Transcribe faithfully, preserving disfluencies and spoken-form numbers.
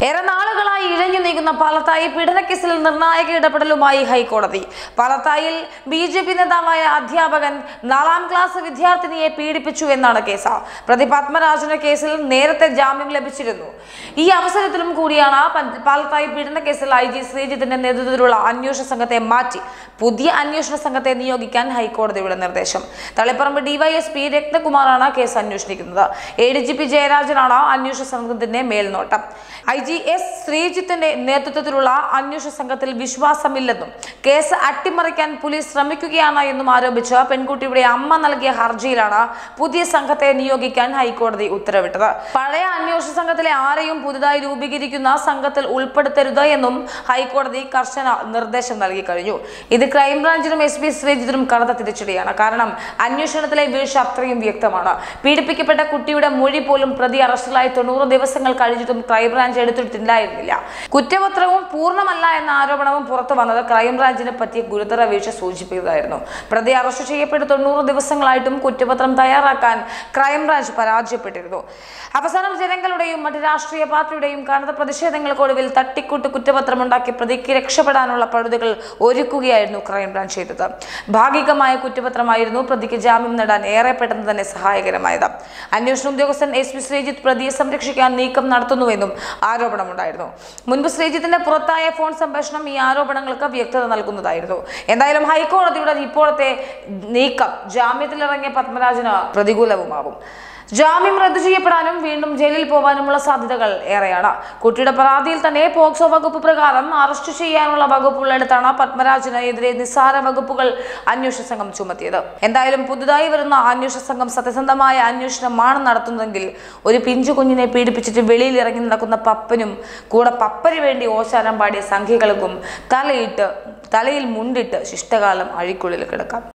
ഏറെ നാളുകളായി ഇഴഞ്ഞു നീങ്ങുന്ന പാലത്തായി പീഡനക്കേസിൽ നിർണായക ഇടപെടലുമായി ഹൈക്കോടതി. പാലത്തായിൽ ബി ജെ പി നേതാവായ അധ്യാപകൻ നാലാം ക്ലാസ് വിദ്യാർത്ഥിനിയെ പീഡിപ്പിച്ചു എന്നാണ് കേസ്. പ്രതി പത്മരാജന് കേസിൽ നേരത്തെ ജാമ്യം ലഭിച്ചിരുന്നു. ഈ അവസരത്തിലും കൂടിയാണ് പാലത്തായി പീഡനക്കേസിൽ ഐ ജി ശ്രീജിത്തിന്റെ നേതൃത്വത്തിലുള്ള അന്വേഷണ സംഘത്തെ മാറ്റി പുതിയ അന്വേഷണ സംഘത്തെ നിയോഗിക്കാൻ ഹൈക്കോടതിയുടെ നിർദ്ദേശം. തളിപ്പറമ്പ് ഡിവൈഎസ്പി രത്നകുമാറാണ് കേസ് അന്വേഷിക്കുന്നത്. എ ഡി ജി പി ജയരാജനാണ് അന്വേഷണ സംഘത്തിന്റെ മേൽനോട്ടം. ഐ ജി എസ് ശ്രീജിത്തിന്റെ നേതൃത്വത്തിലുള്ള അന്വേഷണ സംഘത്തിൽ വിശ്വാസമില്ലെന്നും കേസ് അട്ടിമറിക്കാൻ പോലീസ് ശ്രമിക്കുകയാണ് എന്നും ആരോപിച്ച് പെൺകുട്ടിയുടെ അമ്മ നൽകിയ ഹർജിയിലാണ് പുതിയ സംഘത്തെ നിയോഗിക്കാൻ ഹൈക്കോടതി ഉത്തരവിട്ടത്. പഴയ അന്വേഷണ സംഘത്തിലെ ആരെയും പുതുതായി രൂപീകരിക്കുന്ന സംഘത്തിൽ ഉൾപ്പെടുത്തരുത് എന്നും ഹൈക്കോടതി കർശന നിർദ്ദേശം നൽകി കഴിഞ്ഞു. ഇത് ക്രൈംബ്രാഞ്ചിനും എസ് പി ശ്രീജിത്തിനും കടുത്ത തിരിച്ചടിയാണ്. കാരണം അന്വേഷണത്തിലെ വീഴ്ച അത്രയും വ്യക്തമാണ്. പീഡിപ്പിക്കപ്പെട്ട കുട്ടിയുടെ മൊഴി പോലും പ്രതി അറസ്റ്റിലായി തൊണ്ണൂറ് ദിവസങ്ങൾ കഴിഞ്ഞിട്ടും ക്രൈംബ്രാഞ്ച് എടുത്തിട്ടില്ലായിരുന്നില്ല. കുറ്റപത്രവും പൂർണ്ണമല്ല എന്ന ആരോപണവും പുറത്തു വന്നത് ക്രൈംബ്രാഞ്ചിനെ പറ്റിയ ഗുരുതര വീഴ്ച സൂചിപ്പിക്കുകയായിരുന്നു. പ്രതി അറസ്റ്റ് ചെയ്യപ്പെട്ട് തൊണ്ണൂറ് ദിവസങ്ങളായിട്ടും കുറ്റപത്രം തയ്യാറാക്കാൻ ക്രൈംബ്രാഞ്ച് പരാജയപ്പെട്ടിരുന്നു. അവസാനം ജനങ്ങളുടെയും മറ്റ് രാഷ്ട്രീയ പാർട്ടിയുടെയും കനത്ത പ്രതിഷേധങ്ങൾക്കൊടുവിൽ തട്ടിക്കൂട്ട് കുറ്റപത്രമുണ്ടാക്കി പ്രതിക്ക് രക്ഷപ്പെടാനുള്ള പഴുതുകൾ ഒരുക്കുകയായിരുന്നു ക്രൈംബ്രാഞ്ച് ചെയ്തത്. ഭാഗികമായ കുറ്റപത്രമായിരുന്നു പ്രതിക്ക് ജാമ്യം നേടാൻ ഏറെ പെട്ടെന്ന് തന്നെ സഹായകരമായത്. അന്വേഷണ ഉദ്യോഗസ്ഥൻ എസ് പി ശ്രീജിത്ത് പ്രതിയെ സംരക്ഷിക്കാൻ നീക്കം നടത്തുന്നുവെന്നും ആരോപണമുണ്ടായിരുന്നു. മുൻപ് ശ്രീജിത്തിന്റെ പുറത്തായ ഫോൺ സംഭാഷണം ഈ ആരോപണങ്ങൾക്ക് വ്യക്തത നൽകുന്നതായിരുന്നു. എന്തായാലും ഹൈക്കോടതിയുടെ ഇപ്പോഴത്തെ നീക്കം ജാമ്യത്തിലിറങ്ങിയ പത്മരാജന് പ്രതികൂലവുമാവും. ജാമ്യം റദ്ദു ചെയ്യപ്പെടാനും വീണ്ടും ജയിലിൽ പോകാനുമുള്ള സാധ്യതകൾ ഏറെയാണ്. കുട്ടിയുടെ പരാതിയിൽ തന്നെ പോക്സോ വകുപ്പ് പ്രകാരം അറസ്റ്റ് ചെയ്യാനുള്ള വകുപ്പുള്ളെടുത്താണ് പത്മരാജന് എതിരെ നിസ്സാര വകുപ്പുകൾ അന്വേഷണ സംഘം ചുമത്തിയത്. എന്തായാലും പുതുതായി വരുന്ന അന്വേഷണ സംഘം സത്യസന്ധമായ അന്വേഷണമാണ് നടത്തുന്നതെങ്കിൽ ഒരു പിഞ്ചു കുഞ്ഞിനെ പീഡിപ്പിച്ചിട്ട് വെളിയിൽ ഇറങ്ങി നടക്കുന്ന പപ്പനും കൂടെ പപ്പന് വേണ്ടി ഓശാരം പാടിയ സംഖ്യകൾക്കും തലയിട്ട് തലയിൽ മുണ്ടിട്ട് ശിഷ്ടകാലം അഴിക്കുള്ളിൽ കിടക്കാം.